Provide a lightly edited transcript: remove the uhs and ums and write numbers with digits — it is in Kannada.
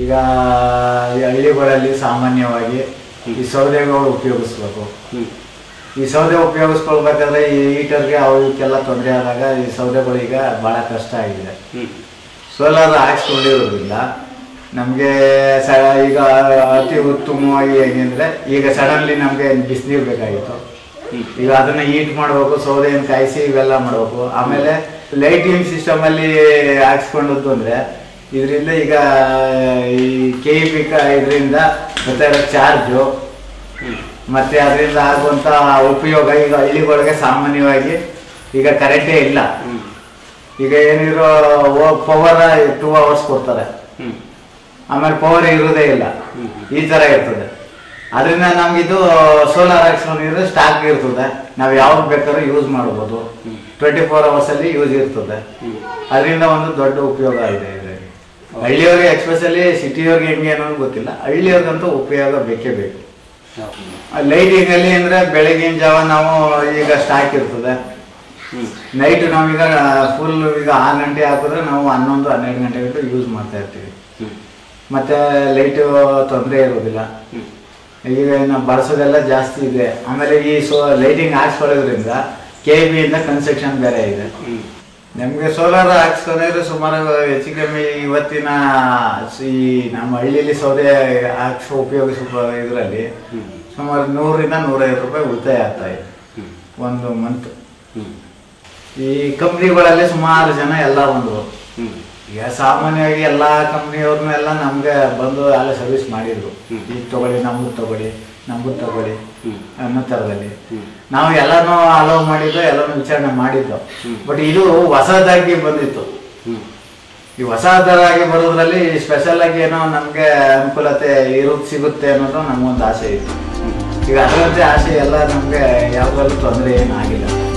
ಈಗ ಹಳ್ಳಿಗಳಲ್ಲಿ ಸಾಮಾನ್ಯವಾಗಿ ಈ ಸೌದೆಗಳು ಉಪಯೋಗಿಸ್ಬೇಕು. ಈ ಸೌದೆ ಉಪಯೋಗಿಸ್ಕೊಳ್ಬೇಕಾದ್ರೆ ಈ ಹೀಟರ್ಗೆ ಅವಕ್ಕೆಲ್ಲ ತೊಂದರೆ ಆದಾಗ ಈ ಸೌದೆಗಳು ಈಗ ಭಾಳ ಕಷ್ಟ ಆಗಿದೆ. ಸೋಲಾರ್ ಹಾಕ್ಸ್ಕೊಂಡಿರೋದ್ರಿಂದ ನಮಗೆ ಈಗ ಅತಿ ಉತ್ತಮವಾಗಿ ಹೆಂಗಂದರೆ ಈಗ ಸಡನ್ಲಿ ನಮಗೆ ಬಿಸಿನೀರು ಬೇಕಾಗಿತ್ತು. ಈಗ ಅದನ್ನು ಹೀಟ್ ಮಾಡಬೇಕು, ಸೌದೆಯನ್ನು ಕಾಯಿಸಿ ಇವೆಲ್ಲ ಮಾಡಬೇಕು. ಆಮೇಲೆ ಲೈಟಿಂಗ್ ಸಿಸ್ಟಮಲ್ಲಿ ಹಾಕ್ಸ್ಕೊಂಡದ್ದು ಅಂದರೆ ಇದರಿಂದ ಈಗ ಈ KEB ಇದರಿಂದ ಮತ್ತೆ ಚಾರ್ಜು ಮತ್ತು ಅದರಿಂದ ಆಗುವಂಥ ಉಪಯೋಗ ಈಗ ಹಳ್ಳಿಗಳಿಗೆ ಸಾಮಾನ್ಯವಾಗಿ ಈಗ ಕರೆಂಟೇ ಇಲ್ಲ. ಈಗ ಏನಿರೋ ಪವರ್ 2 hours ಕೊಡ್ತಾರೆ, ಆಮೇಲೆ ಪವರ್ ಇರೋದೇ ಇಲ್ಲ, ಈ ಥರ ಇರ್ತದೆ. ಅದರಿಂದ ನಮಗಿದು ಸೋಲಾರ್ ಹಾಕ್ಸ್ಕೊಂಡಿದ್ರೆ ಸ್ಟಾಕ್ ಇರ್ತದೆ, ನಾವು ಯಾವಾಗ ಬೇಕಾದ್ರೂ ಯೂಸ್ ಮಾಡ್ಬೋದು. 24 hours ಯೂಸ್ ಇರ್ತದೆ. ಅದರಿಂದ ಒಂದು ದೊಡ್ಡ ಉಪಯೋಗ ಇದೆ ಇದರಲ್ಲಿ. ಹಳ್ಳಿಯವ್ರಿಗೆ ಎಕ್ಸ್ಪೆಷಲಿ ಸಿಟಿಯವ್ರಿಗೆ ಹೆಂಗೆ ಅನ್ನೋದು ಗೊತ್ತಿಲ್ಲ, ಹಳ್ಳಿಯವ್ರಿಗಂತೂ ಉಪಯೋಗ ಬೇಕೇ ಬೇಕು. ಲೈಟಿಂಗಲ್ಲಿ ಅಂದರೆ ಬೆಳಗಿನ ಜಾವ ನಾವು ಈಗ ಸ್ಟಾಕ್ ಇರ್ತದೆ, ನೈಟ್ ನಾವೀಗ ಫುಲ್ ಈಗ 6 ಗಂಟೆ ಹಾಕಿದ್ರೆ ನಾವು 11-12 ಗಂಟೆ ಗಂಟು ಯೂಸ್ ಮಾಡ್ತಾ ಇರ್ತೀವಿ. ಮತ್ತು ಲೈಟು ತೊಂದರೆ ಇರೋದಿಲ್ಲ. ಈಗ ನಾವು ಬಳಸೋದೆಲ್ಲ ಜಾಸ್ತಿ ಇದೆ. ಆಮೇಲೆ ಈ ಲೈಟಿಂಗ್ ಹಾಕ್ಸ್ಕೊಳ್ಳೋದ್ರಿಂದ KEB ಇಂದ ಕನ್ಸ್ಟ್ರಕ್ಷನ್ ಬೇರೆ ಇದೆ. ನಮಗೆ ಸೋಲಾರ್ ಹಾಕ್ಸ್ಕೊಂಡ್ರೆ ಸುಮಾರು ಹೆಚ್ಚು ಕಮ್ಮಿ ಇವತ್ತಿನ ಈ ನಮ್ಮ ಹಳ್ಳಿಯಲ್ಲಿ ಸೌದೆ ಉಪಯೋಗಿಸುವ ಇದರಲ್ಲಿ ಸುಮಾರು 100-150 ರೂಪಾಯಿ ಉಳಿತಾಯ ಆಗ್ತಾ ಇದೆ ಒಂದು ಮಂತ್. ಈ ಕಂಪ್ನಿಗಳಲ್ಲಿ ಸುಮಾರು ಜನ ಎಲ್ಲ ಬಂದರು. ಈಗ ಸಾಮಾನ್ಯವಾಗಿ ಎಲ್ಲ ಕಂಪ್ನಿಯವ್ರನ್ನೆಲ್ಲ ನಮಗೆ ಬಂದು ಎಲ್ಲ ಸರ್ವಿಸ್ ಮಾಡಿದ್ರು. ಈಗ ತಗೊಳ್ಳಿ, ನಮ್ಮದು ತಗೊಳ್ಳಿ ಅನ್ನೋ ಥರದಲ್ಲಿ ನಾವು ಎಲ್ಲನೂ ಅಲೋ ಮಾಡಿದ್ದು, ಎಲ್ಲನೂ ವಿಚಾರಣೆ ಮಾಡಿದ್ದು. ಬಟ್ ಇದು ಹೊಸದಾಗಿ ಬಂದಿತ್ತು. ಈ ಹೊಸದಾಗಿ ಬರೋದ್ರಲ್ಲಿ ಸ್ಪೆಷಲ್ ಆಗಿ ಏನೋ ನಮಗೆ ಅನುಕೂಲತೆ ಸಿಗುತ್ತೆ ಅನ್ನೋದು ನಮಗೊಂದು ಆಸೆ ಇತ್ತು. ಈಗ ಅದರಂತೆ ಆಸೆ ಎಲ್ಲ ನಮಗೆ ಯಾವುದರಲ್ಲೂ ತೊಂದರೆ ಏನಾಗಿಲ್ಲ.